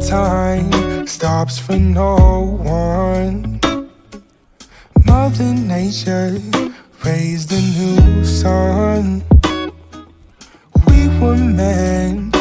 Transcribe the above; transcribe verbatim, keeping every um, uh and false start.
time stops for no one. Mother Nature raised a new sun. We were meant